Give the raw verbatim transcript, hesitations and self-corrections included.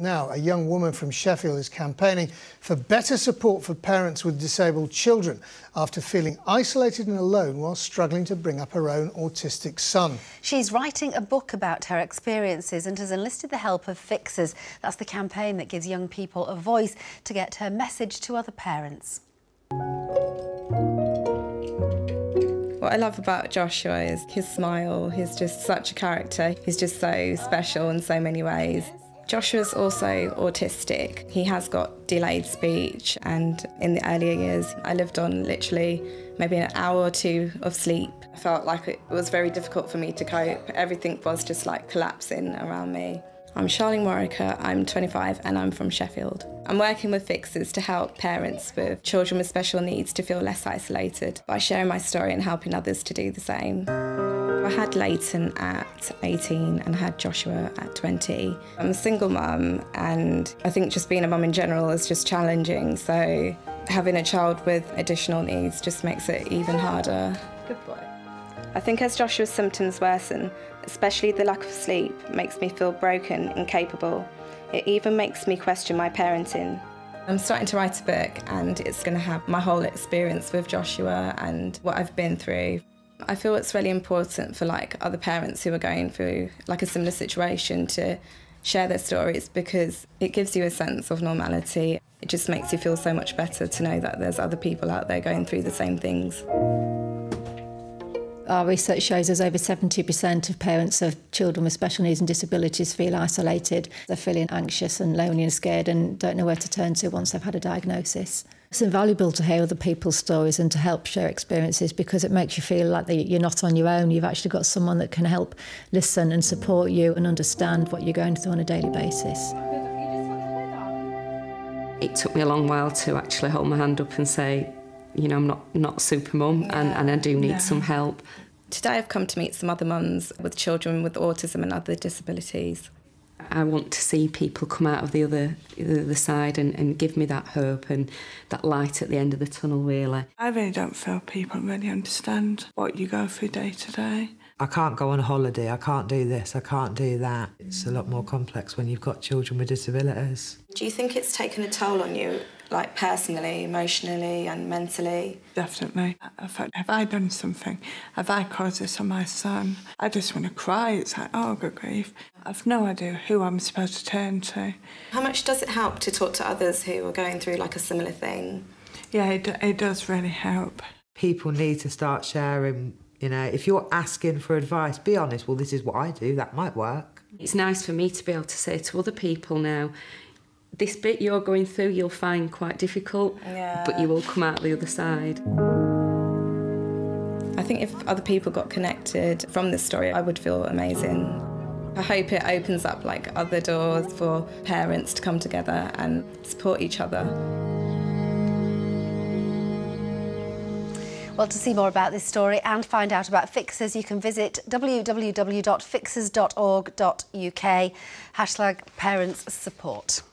Now, a young woman from Sheffield is campaigning for better support for parents with disabled children after feeling isolated and alone while struggling to bring up her own autistic son. She's writing a book about her experiences and has enlisted the help of Fixers. That's the campaign that gives young people a voice to get her message to other parents. What I love about Joshua is his smile. He's just such a character. He's just so special in so many ways. Joshua's also autistic. He has got delayed speech, and in the earlier years I lived on literally maybe an hour or two of sleep. I felt like it was very difficult for me to cope. Everything was just like collapsing around me. I'm Charlene, I'm twenty-five and I'm from Sheffield. I'm working with Fixers to help parents with children with special needs to feel less isolated by sharing my story and helping others to do the same. I had Leighton at eighteen and I had Joshua at twenty. I'm a single mum, and I think just being a mum in general is just challenging, so having a child with additional needs just makes it even harder. Good boy. I think as Joshua's symptoms worsen, especially the lack of sleep, makes me feel broken, incapable. It even makes me question my parenting. I'm starting to write a book, and it's going to have my whole experience with Joshua and what I've been through. I feel it's really important for like other parents who are going through like a similar situation to share their stories, because it gives you a sense of normality. It just makes you feel so much better to know that there's other people out there going through the same things. Our research shows us over seventy percent of parents of children with special needs and disabilities feel isolated. They're feeling anxious and lonely and scared and don't know where to turn to once they've had a diagnosis. It's invaluable to hear other people's stories and to help share experiences, because it makes you feel like that you're not on your own. You've actually got someone that can help listen and support you and understand what you're going through on a daily basis. It took me a long while to actually hold my hand up and say, you know, I'm not, not super mum, yeah. and, and I do need yeah. some help. Today I've come to meet some other mums with children with autism and other disabilities. I want to see people come out of the other, the other side and, and give me that hope and that light at the end of the tunnel, really. I really don't feel people really understand what you go through day to day. I can't go on a holiday, I can't do this, I can't do that. It's a lot more complex when you've got children with disabilities. Do you think it's taken a toll on you, like personally, emotionally and mentally? Definitely. I thought, have I done something? Have I caused this on my son? I just want to cry. It's like, oh, good grief. I've no idea who I'm supposed to turn to. How much does it help to talk to others who are going through like a similar thing? Yeah, it, it does really help. People need to start sharing. You know, if you're asking for advice, be honest, well, this is what I do, that might work. It's nice for me to be able to say to other people now, this bit you're going through you'll find quite difficult, yeah. but you will come out the other side. I think if other people got connected from this story, I would feel amazing. I hope it opens up like other doors for parents to come together and support each other. Well, to see more about this story and find out about Fixers, you can visit w w w dot fixers dot org dot u k, hashtag parents support.